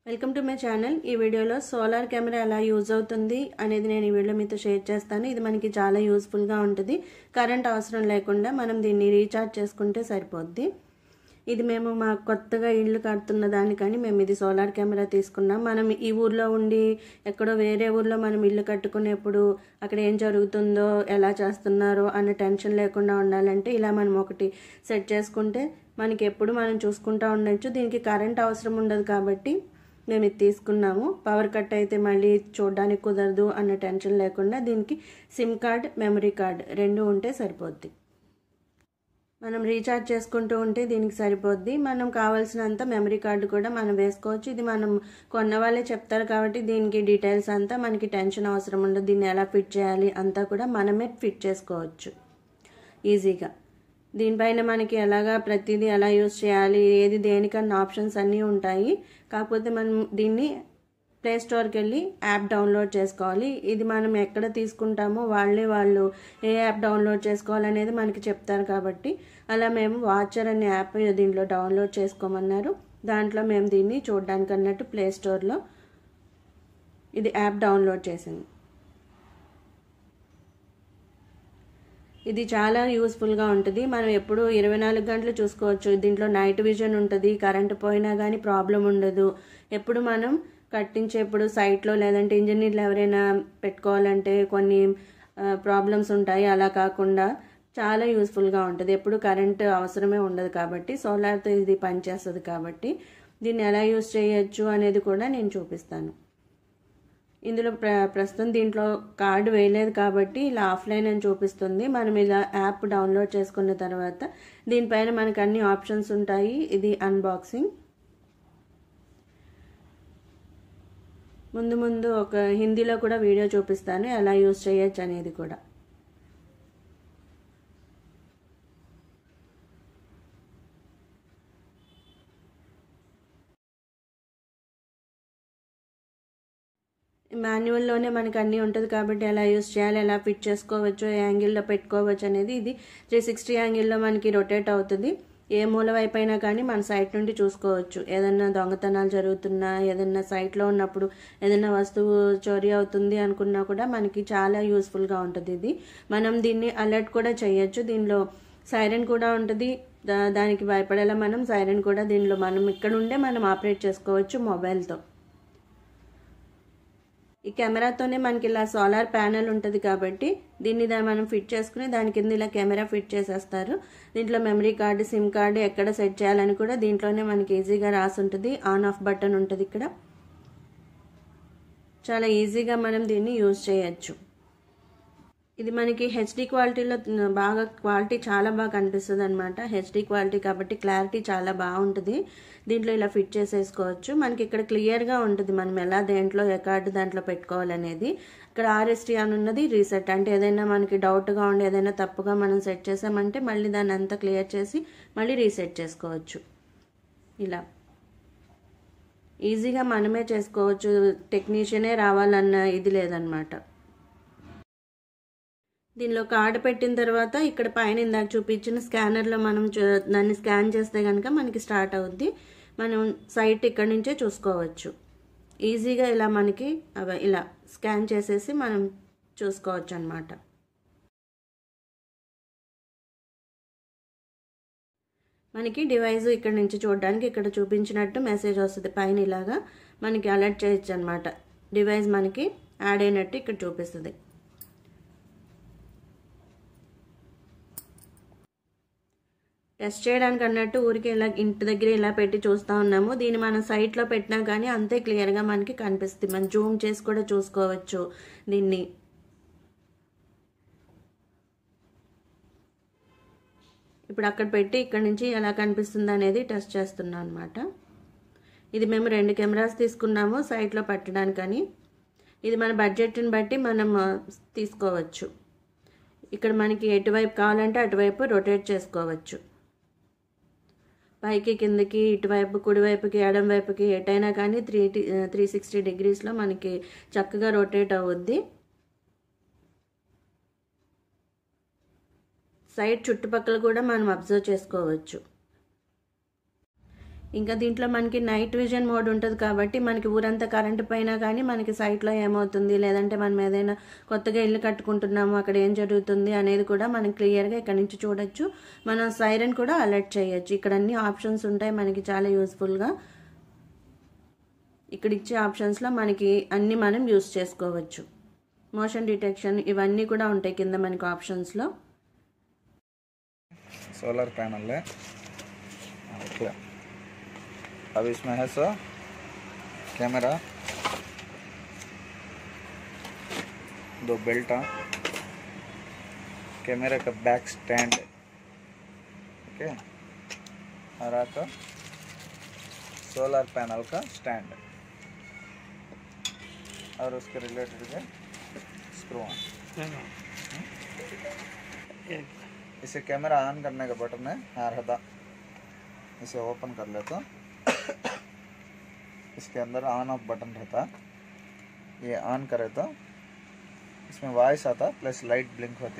Welcome to my channel. ఈ వీడియోలో solar camera ఎలా యూజ్ అవుతుంది అనేది నేను ఈ వీడియోలో మీతో షేర్ చేస్తాను. ఇది మనకి చాలా యూస్ఫుల్గా ఉంటుంది. కరెంట్ అవసరం లేకుండా మనం దీన్ని రీఛార్జ్ చేసుకుంటే సరిపోద్ది. ఇది మేము మా కొత్తగా ఇల్లు కడుతున్న దానికని మేము ఇది సోలార్ కెమెరా తీసుకున్నాం. మనం ఈ ఊర్లో ఉండి ఎక్కడో వేరే ఊర్లో మనం ఇల్లు కట్టుకునేప్పుడు అక్కడ ఏం జరుగుతుందో ఎలా చేస్తున్నారో అన్న టెన్షన్ లేకుండా ఉండాలంటే ఇలా మనం ఒకటి సెట్ చేసుకుంటే మనకి ఎప్పుడు మనం చూసుకుంటూ ఉండొచ్చు. దీనికి కరెంట్ అవసరం ఉండదు కాబట్టి మేము ఇది తీసుకున్నాము. పవర్ కట్ అయితే మళ్ళీ చూడడానికి కుదరదు అన్న టెన్షన్ లేకుండా దీనికి సిమ్ కార్డ్, మెమరీ కార్డ్ రెండు ఉంటే సరిపోద్ది. మనం రీఛార్జ్ చేసుకుంటూ ఉంటే దీనికి సరిపోద్ది. మనం కావాల్సినంత మెమరీ కార్డు కూడా మనం వేసుకోవచ్చు. ఇది మనం కొన్న వాళ్ళే చెప్తారు కాబట్టి దీనికి డీటెయిల్స్ అంతా మనకి టెన్షన్ అవసరం ఉండదు. దీన్ని ఎలా ఫిట్ చేయాలి అంతా కూడా మనమే ఫిట్ చేసుకోవచ్చు ఈజీగా. దీనిపైన మనకి ఎలాగా ప్రతిదీ ఎలా యూజ్ చేయాలి, ఏది దేనికన్నా ఆప్షన్స్ అన్నీ ఉంటాయి. కాకపోతే మనం దీన్ని ప్లే స్టోర్కి వెళ్ళి యాప్ డౌన్లోడ్ చేసుకోవాలి. ఇది మనం ఎక్కడ తీసుకుంటామో వాళ్ళు ఏ యాప్ డౌన్లోడ్ చేసుకోవాలనేది మనకి చెప్తారు కాబట్టి అలా మేము వాచర్ అనే యాప్ దీంట్లో డౌన్లోడ్ చేసుకోమన్నారు. దాంట్లో మేము దీన్ని చూడడానికి అన్నట్టు ప్లే స్టోర్లో ఇది యాప్ డౌన్లోడ్ చేసింది. ఇది చాలా యూస్ఫుల్గా ఉంటుంది. మనం ఎప్పుడు 24 గంటలు చూసుకోవచ్చు. దీంట్లో నైట్ విజన్ ఉంటుంది. కరెంటు పోయినా కానీ ప్రాబ్లం ఉండదు. ఎప్పుడు మనం కట్టించేప్పుడు సైట్లో లేదంటే ఇంజనీర్లు ఎవరైనా పెట్టుకోవాలంటే కొన్ని ప్రాబ్లమ్స్ ఉంటాయి. అలా కాకుండా చాలా యూస్ఫుల్గా ఉంటుంది. ఎప్పుడు కరెంటు అవసరమే ఉండదు కాబట్టి సోలార్తో ఇది పనిచేస్తుంది కాబట్టి దీన్ని ఎలా యూజ్ చేయొచ్చు అనేది కూడా నేను చూపిస్తాను. ఇందులో ప్రస్తుతం దీంట్లో కార్డు వేయలేదు కాబట్టి ఇలా ఆఫ్లైన్ అని చూపిస్తుంది. మనం ఇలా యాప్ డౌన్లోడ్ చేసుకున్న తర్వాత దీనిపైన మనకు అన్ని ఆప్షన్స్ ఉంటాయి. ఇది అన్బాక్సింగ్. ముందు ఒక హిందీలో కూడా వీడియో చూపిస్తాను ఎలా యూజ్ చేయొచ్చు అనేది కూడా. మాన్యువల్లోనే మనకు అన్నీ ఉంటుంది కాబట్టి ఎలా యూజ్ చేయాలి, ఎలా ఫిట్ చేసుకోవచ్చు, ఏ యాంగిల్లో పెట్టుకోవచ్చు అనేది ఇది 360 యాంగిల్లో మనకి రొటేట్ అవుతుంది. ఏ మూల వైపు అయినా కానీ మన సైట్ నుండి చూసుకోవచ్చు. ఏదన్నా దొంగతనాలు జరుగుతున్నా, ఏదన్నా సైట్లో ఉన్నప్పుడు ఏదైనా వస్తువు చోరీ అవుతుంది అనుకున్నా కూడా మనకి చాలా యూస్ఫుల్గా ఉంటుంది. ఇది మనం దీన్ని అలర్ట్ కూడా చేయొచ్చు. దీనిలో సైరన్ కూడా ఉంటుంది. దానికి భయపడేలా మనం సైరన్ కూడా దీనిలో మనం ఇక్కడ ఉండే మనం ఆపరేట్ చేసుకోవచ్చు మొబైల్తో. ఈ కెమెరాతోనే మనకి ఇలా సోలార్ ప్యానెల్ ఉంటుంది కాబట్టి దీన్ని మనం ఫిట్ చేసుకుని దాని కింద ఇలా కెమెరా ఫిట్ చేసేస్తారు. దీంట్లో మెమరీ కార్డు, సిమ్ కార్డు ఎక్కడ సెట్ చేయాలని కూడా దీంట్లోనే మనకి ఈజీగా రాసి ఉంటుంది. ఆన్ ఆఫ్ బటన్ ఉంటుంది ఇక్కడ. చాలా ఈజీగా మనం దీన్ని యూజ్ చేయొచ్చు. ఇది మనకి హెచ్డి క్వాలిటీలో బాగా క్వాలిటీ చాలా బాగా కనిపిస్తుంది అనమాట. హెచ్డి క్వాలిటీ కాబట్టి క్లారిటీ చాలా బాగుంటుంది. దీంట్లో ఇలా ఫిట్ చేసేసుకోవచ్చు. మనకి ఇక్కడ క్లియర్గా ఉంటుంది మనం ఎలా దేంట్లో ఏ కార్డు దాంట్లో పెట్టుకోవాలనేది. ఇక్కడ ఆర్ఎస్టీ అని ఉన్నది రీసెట్, అంటే ఏదైనా మనకి డౌట్గా ఉండి ఏదైనా తప్పుగా మనం సెట్ చేసామంటే మళ్ళీ దాన్ని అంతా క్లియర్ చేసి మళ్ళీ రీసెట్ చేసుకోవచ్చు. ఇలా ఈజీగా మనమే చేసుకోవచ్చు. టెక్నీషియనే రావాలన్న ఇది లేదనమాట. దీనిలో కార్డు పెట్టిన తర్వాత ఇక్కడ పైన ఇందాక చూపించిన స్కానర్లో మనం దాన్ని స్కాన్ చేస్తే కనుక మనకి స్టార్ట్ అవుద్ది. మనం సైట్ ఇక్కడ నుంచే చూసుకోవచ్చు. ఈజీగా ఇలా మనకి ఇలా స్కాన్ చేసేసి మనం చూసుకోవచ్చు అన్నమాట. మనకి డివైస్ ఇక్కడ నుంచి చూడడానికి ఇక్కడ చూపించినట్టు మెసేజ్ వస్తుంది. పైన ఇలాగా మనకి అలర్ట్ చేయొచ్చు అనమాట. డివైస్ మనకి యాడ్ అయినట్టు ఇక్కడ చూపిస్తుంది. టెస్ట్ చేయడానికి అన్నట్టు ఊరికి ఇలా ఇంటి దగ్గర ఇలా పెట్టి చూస్తూ ఉన్నాము. దీన్ని మనం సైట్లో పెట్టినా కానీ అంతే క్లియర్గా మనకి కనిపిస్తుంది. మనం జూమ్ చేసి కూడా చూసుకోవచ్చు దీన్ని. ఇప్పుడు అక్కడ పెట్టి ఇక్కడ నుంచి ఎలా కనిపిస్తుంది అనేది టెస్ట్ చేస్తున్నాం అనమాట. ఇది మేము 2 కెమెరాస్ తీసుకున్నాము సైట్లో పెట్టడానికని. ఇది మన బడ్జెట్ని బట్టి మనం తీసుకోవచ్చు. ఇక్కడ మనకి ఎటువైపు కావాలంటే అటువైపు రొటేట్ చేసుకోవచ్చు. పైకి కిందకి ఇటువైపు కుడివైపుకి ఎడం వైపుకి ఎటైనా కానీ 360 డిగ్రీస్లో మనకి చక్కగా రొటేట్ అవుద్ది. సైట్ చుట్టుపక్కల కూడా మనం అబ్జర్వ్ చేసుకోవచ్చు. ఇంకా దీంట్లో మనకి నైట్ విజన్ మోడ్ ఉంటుంది కాబట్టి మనకి ఊరంతా కరెంటు పైన కానీ మనకి సైట్లో ఏమవుతుంది, లేదంటే మనం ఏదైనా కొత్తగా ఇల్లు కట్టుకుంటున్నాము అక్కడ ఏం జరుగుతుంది అనేది కూడా మనం క్లియర్గా ఇక్కడ నుంచి చూడొచ్చు. మనం సైరన్ కూడా అలర్ట్ చేయొచ్చు. ఇక్కడ అన్ని ఆప్షన్స్ ఉంటాయి మనకి చాలా యూస్ఫుల్గా. ఇక్కడ ఇచ్చే ఆప్షన్స్లో మనకి అన్ని మనం యూస్ చేసుకోవచ్చు. మోషన్ డిటెక్షన్ ఇవన్నీ కూడా ఉంటాయి కింద మనకి ఆప్షన్స్లో. सोलर पैनल है। अब इसमें है सो कैमरा, 2 बेल्ट, कैमरा का बैक स्टैंड, ओके, और आपका सोलर पैनल का स्टैंड और उसके रिलेटेड के स्क्रू ऑन। इसे कैमरा ऑन करने का बटन है यहाँ रहता, इसे ओपन कर ले तो इसके अंदर ऑन ऑफ बटन रहता, ये ऑन करे तो इसमें वॉइस आता प्लस लाइट ब्लिंक होती।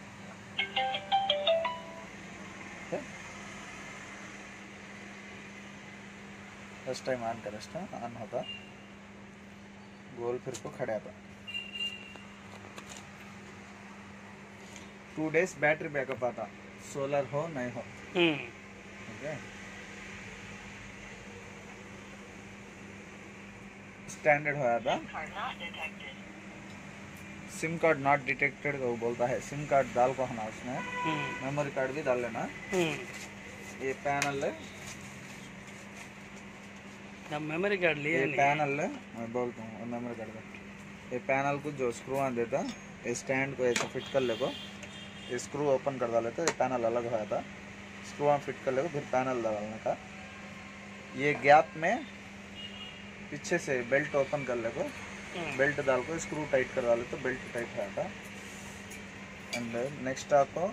फर्स्ट टाइम ऑन करे ऑन होता, गोल फिर को खड़े आता। 2 days बैटरी बैकअप आता, सोलर हो नहीं हो। ओके, स्टैंडर्ड हो जाता। सिम कार्ड नॉट डिटेक्टेड तो बोलता है, सिम कार्ड डाल को होना उसमें, मेमोरी कार्ड भी डाल लेना। ये पैनल है, मेमोरी कार्ड लिए ये पैनल है, मैं बोलता हूँ मेमोरी कार्ड का। ये पैनल को जो स्क्रू ऑन देता, ये स्टैंड को ऐसा फिट कर ले को, ये स्क्रू ओपन कर डाले तो ये पैनल अलग हो जाता, स्क्रू ऑन फिट कर ले को, फिर पैनल डालने का। ये गैप में पीछे से बेल्ट ओपन कर ले को, बेल्ट डाल को स्क्रू टाइट कर डाले तो बेल्ट टाइट हो जाता। एंड नेक्स्ट आपको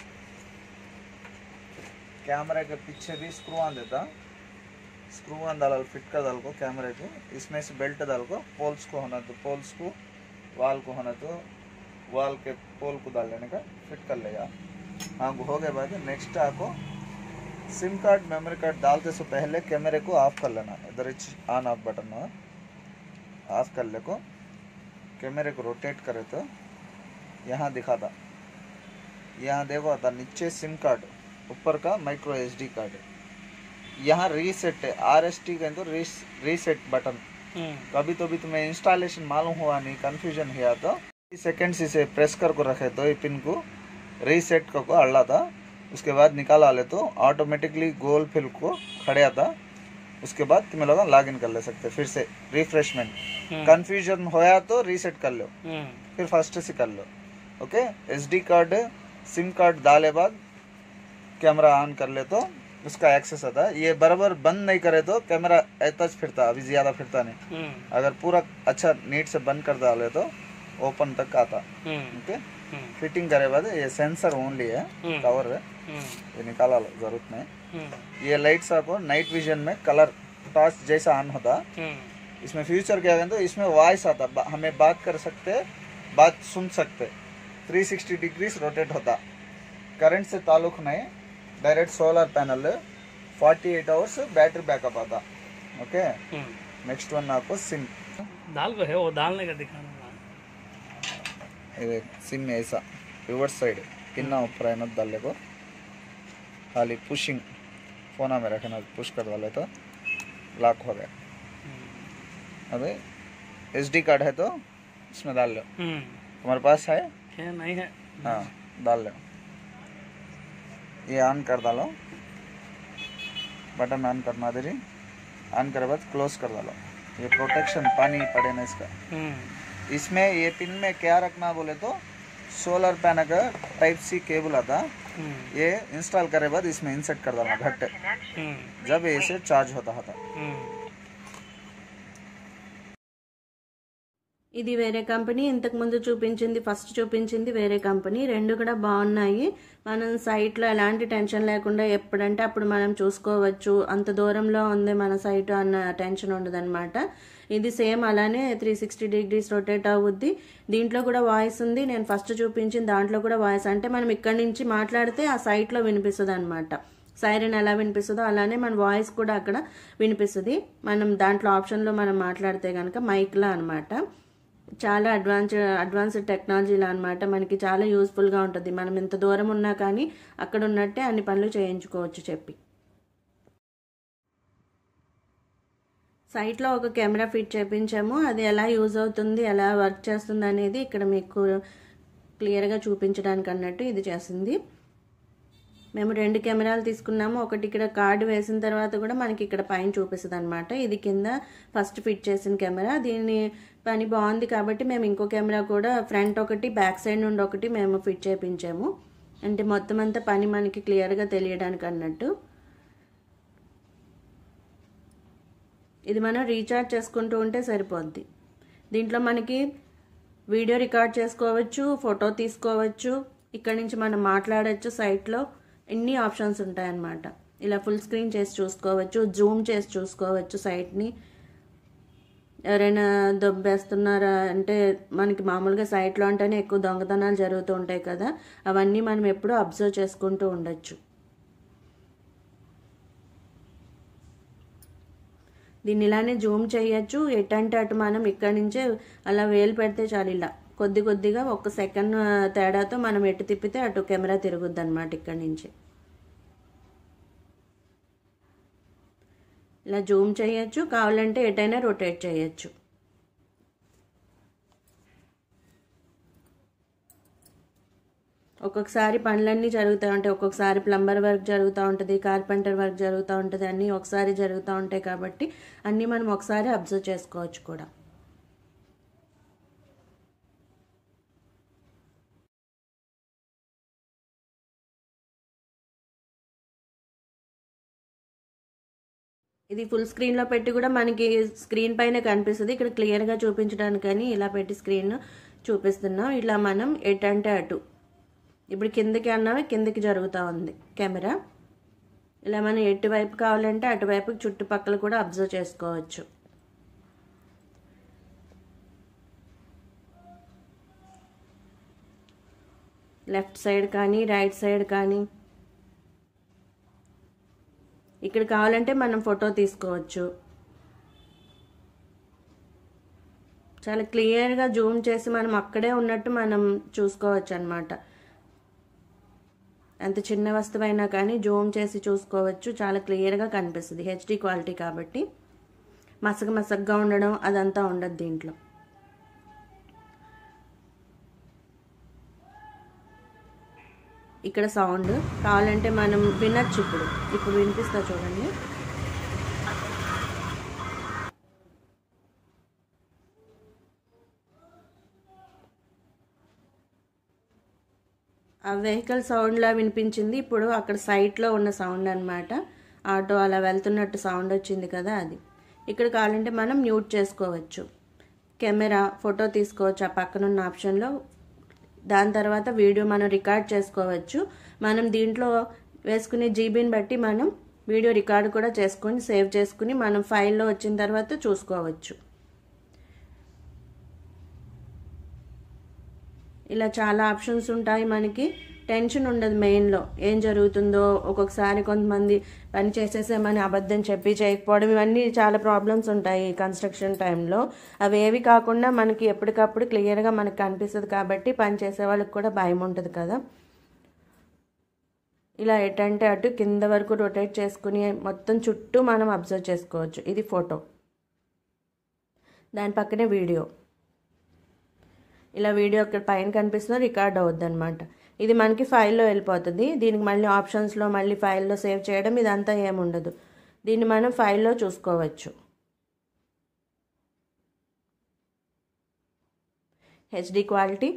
कैमरा के पीछे भी स्क्रू ऑन देता, स्क्रू ऑन डाल फिट कर डाल को कैमरे को, इसमें से बेल्ट डाल को पोल्स को होना तो पोल्स को, वाल को होना तो वाल के पोल को डाल लेने का फिट कर लेगा। हाँ, हो गए बाद नेक्स्ट आपको सिम कार्ड मेमोरी कार्ड डालते से पहले कैमरे को ऑफ कर लेना, इधर ऑन ऑफ बटन ऑफ कर ले को, कैमरे को रोटेट करे तो यहाँ दिखाता, यहाँ देखो आता नीचे सिम कार्ड, ऊपर का माइक्रो SD कार्ड, यहाँ रीसेट है RST का तो रीसेट बटन। कभी तो भी तुम्हें इंस्टॉलेशन मालूम हुआ नहीं, कंफ्यूजन हुआ तो सेकेंड्स इसे प्रेस कर को रखे तो ये पिन को रीसेट को अल्ला था, उसके बाद निकाला ले तो ऑटोमेटिकली गोल फिल को खड़े आता। उसके बाद तुम्हें लोग लॉग इन कर ले सकते, फिर से रिफ्रेशमेंट। कंफ्यूजन होया तो रीसेट कर लो, फिर फर्स्ट से कर लो। Okay, SD card SIM card डाले बाद कैमरा ऑन कर ले तो उसका एक्सेस आता है। ये बराबर बंद नहीं करे तो कैमरा ऐसा फिरता, अभी ज्यादा फिरता नहीं। अगर पूरा अच्छा नीट से बंद कर डाले तो ओपन तक आता। ओके, फिटिंग करे बाद ये सेंसर ओनली है, कवर है, ये निकाला लो जरूरत नहीं। ये लाइट्स आपको नाइट विजन में कलर टॉर्च जैसा ऑन होता। इसमें फ्यूचर क्या है तो इसमें वॉइस आता, हमें बात कर सकते, बात सुन सकते, 360 डिग्रीज रोटेट होता, करंट से ताल्लुक नहीं, direct solar panel, 48 hours battery backup आता। ओके, नेक्स्ट वन आपको सिम दाल को है वो डालने का दिखाना। ये सिम ऐसा रिवर्स साइड पिन्ना ऊपर है ना डालने को, खाली पुशिंग फोन में रखना, पुश कर डाले तो लॉक हो गया। अबे SD कार्ड है तो इसमें डाल लो, तुम्हारे पास है नहीं है? हाँ, डाल लो। ये ऑन कर डालो, बटन ऑन करना देरी, ऑन करे बाद क्लोज कर डालो। ये प्रोटेक्शन पानी पड़े ना इसका। इसमें ये पिन में क्या रखना बोले तो सोलर पैनल का Type-C केबल आता, ये इंस्टॉल करे बाद इसमें इंसर्ट कर डालना घट, जब इसे चार्ज होता था। ఇది వేరే కంపెనీ, ఇంతకు ముందు చూపించింది ఫస్ట్ చూపించింది వేరే కంపెనీ, రెండు కూడా బాగున్నాయి. మనం సైట్లో ఎలాంటి టెన్షన్ లేకుండా ఎప్పుడంటే అప్పుడు మనం చూసుకోవచ్చు, అంత దూరంలో ఉంది మన సైట్ అన్న టెన్షన్ ఉండదన్నమాట. ఇది సేమ్ అలానే 360 డిగ్రీస్ రొటేట్ అవుద్ది. దీంట్లో కూడా వాయిస్ ఉంది, నేను ఫస్ట్ చూపించిన దాంట్లో కూడా వాయిస్, అంటే మనం ఇక్కడి నుంచి మాట్లాడితే ఆ సైట్లో వినిపిస్తుంది అనమాట. సైరన్ ఎలా వినిపిస్తుందో అలానే మన వాయిస్ కూడా అక్కడ వినిపిస్తుంది. మనం దాంట్లో ఆప్షన్లో మనం మాట్లాడితే కనుక మైక్లా అనమాట. చాలా అడ్వాన్స్డ్ టెక్నాలజీలా అనమాట. మనకి చాలా యూస్ఫుల్గా ఉంటుంది. మనం ఎంత దూరం ఉన్నా కానీ అక్కడ ఉన్నట్టే అన్ని పనులు చేయించుకోవచ్చు చెప్పి. సైట్లో ఒక కెమెరా ఫిట్ చేయించాము. అది ఎలా యూజ్ అవుతుంది, ఎలా వర్క్ చేస్తుంది అనేది ఇక్కడ మీకు క్లియర్గా చూపించడానికి అన్నట్టు ఇది చేసింది. మేము 2 కెమెరాలు తీసుకున్నాము. ఒకటి ఇక్కడ కార్డు వేసిన తర్వాత కూడా మనకి ఇక్కడ పైన చూపిస్తుంది అనమాట. ఇది కింద ఫస్ట్ ఫిట్ చేసిన కెమెరా. దీని పని బాగుంది కాబట్టి మేము ఇంకో కెమెరా కూడా ఫ్రంట్ ఒకటి బ్యాక్ సైడ్ నుండి ఒకటి మేము ఫిట్ చేయించాము. అంటే మొత్తం అంతా పని మనకి క్లియర్గా తెలియడానికి అన్నట్టు. ఇది మనం రీఛార్జ్ చేసుకుంటూ ఉంటే సరిపోద్ది. దీంట్లో మనకి వీడియో రికార్డ్ చేసుకోవచ్చు, ఫోటో తీసుకోవచ్చు, ఇక్కడ నుంచి మనం మాట్లాడవచ్చు. సైట్లో ఎన్ని ఆప్షన్స్ ఉంటాయన్నమాట. ఇలా ఫుల్ స్క్రీన్ చేసి చూసుకోవచ్చు, జూమ్ చేసి చూసుకోవచ్చు సైట్ని. ఎవరైనా దొబ్బేస్తున్నారా అంటే మనకి మామూలుగా సైట్లో అంటేనే ఎక్కువ దొంగతనాలు జరుగుతూ ఉంటాయి కదా, అవన్నీ మనం ఎప్పుడూ అబ్జర్వ్ చేసుకుంటూ ఉండొచ్చు. దీన్ని ఇలానే జూమ్ చేయొచ్చు. ఎటంటే అటు మనం ఇక్కడ నుంచే అలా వేలు పెడితే చాలు, ఇలా కొద్ది కొద్దిగా 1 సెకండ్ తేడాతో మనం ఎటు తిప్పితే అటు కెమెరా తిరుగుద్ది అనమాట. ఇక్కడ నుంచి ఇలా జూమ్ చేయొచ్చు, కావాలంటే ఎటైనా రొటేట్ చేయొచ్చు. ఒక్కొక్కసారి పనులన్నీ జరుగుతూ ఉంటాయి. ఒక్కొక్కసారి ప్లంబర్ వర్క్ జరుగుతూ ఉంటుంది, కార్పెంటర్ వర్క్ జరుగుతూ ఉంటుంది. అన్నీ ఒకసారి జరుగుతూ ఉంటాయి కాబట్టి అన్నీ మనం ఒకసారి అబ్జర్వ్ చేసుకోవచ్చు కూడా. ఇది ఫుల్ స్క్రీన్లో పెట్టి కూడా మనకి స్క్రీన్ పైన కనిపిస్తుంది. ఇక్కడ క్లియర్గా చూపించడానికని ఇలా పెట్టి స్క్రీన్ చూపిస్తున్నాం. ఇలా మనం ఎటంటే అటు, ఇప్పుడు కిందకి అన్నామే కిందకి జరుగుతూ ఉంది కెమెరా. ఇలా మనం ఎటువైపు కావాలంటే అటువైపు చుట్టుపక్కల కూడా అబ్జర్వ్ చేసుకోవచ్చు. లెఫ్ట్ సైడ్ కానీ రైట్ సైడ్ కానీ. ఇక్కడ కావాలంటే మనం ఫోటో తీసుకోవచ్చు. చాలా క్లియర్గా జూమ్ చేసి మనం అక్కడే ఉన్నట్టు మనం చూసుకోవచ్చు అన్నమాట. ఎంత చిన్న వస్తువైనా కానీ జూమ్ చేసి చూసుకోవచ్చు. చాలా క్లియర్గా కనిపిస్తుంది. హెచ్డి క్వాలిటీ కాబట్టి మసగగా ఉండడం అదంతా ఉండదు దీంట్లో. ఇక్కడ సౌండ్ కావాలంటే మనం వినొచ్చు. ఇప్పుడు వినిపిస్తా చూడండి. ఆ వెహికల్ సౌండ్లా వినిపించింది. ఇప్పుడు అక్కడ సైట్లో ఉన్న సౌండ్ అనమాట. ఆటో అలా వెళ్తున్నట్టు సౌండ్ వచ్చింది కదా, అది. ఇక్కడ కావాలంటే మనం మ్యూట్ చేసుకోవచ్చు. కెమెరా ఫోటో తీసుకోవచ్చు ఆ పక్కనున్న ఆప్షన్లో. దాని తర్వాత వీడియో మనం రికార్డ్ చేసుకోవచ్చు. మనం దీంట్లో వేసుకునే జీబీని బట్టి మనం వీడియో రికార్డ్ కూడా చేసుకొని సేవ్ చేసుకుని మనం ఫైల్లో వచ్చిన తర్వాత చూసుకోవచ్చు. ఇలా చాలా ఆప్షన్స్ ఉంటాయి. మనకి టెన్షన్ ఉండదు మెయిన్లో ఏం జరుగుతుందో. ఒక్కొక్కసారి కొంతమంది పని చేసేసామని అబద్ధం చెప్పి చేయకపోవడం, ఇవన్నీ చాలా ప్రాబ్లమ్స్ ఉంటాయి కన్స్ట్రక్షన్ టైంలో. అవి ఏవి కాకుండా మనకి ఎప్పటికప్పుడు క్లియర్గా మనకు కనిపిస్తుంది కాబట్టి పని చేసే వాళ్ళకి కూడా భయం ఉంటుంది కదా. ఇలా ఎటంటే అటు కింద వరకు రొటేట్ చేసుకుని మొత్తం చుట్టూ మనం అబ్జర్వ్ చేసుకోవచ్చు. ఇది ఫోటో, దాని పక్కనే వీడియో. ఇలా వీడియో అక్కడ పైన కనిపిస్తుందో రికార్డ్ అవుద్ది అనమాట. ఇది మనకి ఫైల్లో వెళ్ళిపోతుంది. దీనికి మళ్ళీ ఆప్షన్స్లో మళ్ళీ ఫైల్లో సేవ్ చేయడం ఇదంతా ఏముండదు. దీన్ని మనం ఫైల్లో చూసుకోవచ్చు. HD quality.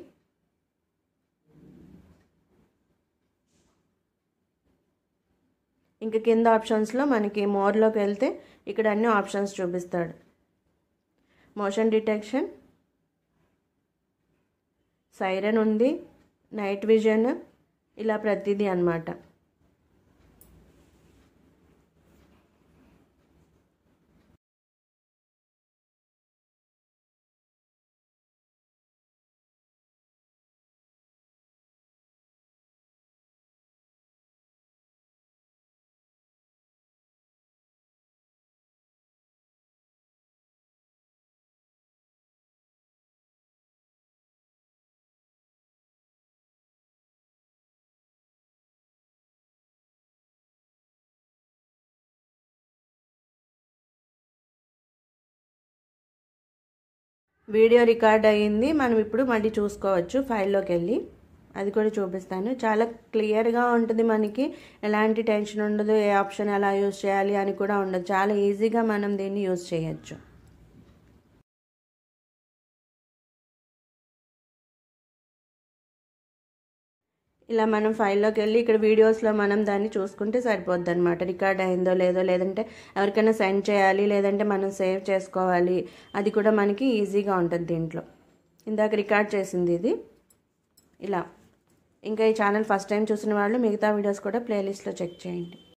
ఇంకా కింద ఆప్షన్స్లో మనకి మోర్లోకి వెళ్తే ఇక్కడ అన్ని ఆప్షన్స్ చూపిస్తాడు. మోషన్ డిటెక్షన్, సైరన్ ఉంది, నైట్ విజన్, ఇలా ప్రతిదీ అన్నమాట. వీడియో రికార్డ్ అయ్యింది. మనం ఇప్పుడు మళ్ళీ చూసుకోవచ్చు ఫైల్లోకి వెళ్ళి. అది కూడా చూపిస్తాను. చాలా క్లియర్గా ఉంటుంది, మనకి ఎలాంటి టెన్షన్ ఉండదు. ఏ ఆప్షన్ ఎలా యూజ్ చేయాలి అని కూడా ఉండదు. చాలా ఈజీగా మనం దీన్ని యూజ్ చేయొచ్చు. ఇలా మనం ఫైల్లోకి వెళ్ళి ఇక్కడ వీడియోస్లో మనం దాన్ని చూసుకుంటే సరిపోద్ది అనమాట. రికార్డ్ అయిందో లేదో, లేదంటే ఎవరికైనా సెండ్ చేయాలి, లేదంటే మనం సేవ్ చేసుకోవాలి, అది కూడా మనకి ఈజీగా ఉంటుంది దీంట్లో. ఇందాక రికార్డ్ చేసింది ఇది ఇలా. ఇంకా ఈ ఛానల్ ఫస్ట్ టైం చూసిన వాళ్ళు మిగతా వీడియోస్ కూడా ప్లేలిస్ట్లో చెక్ చేయండి.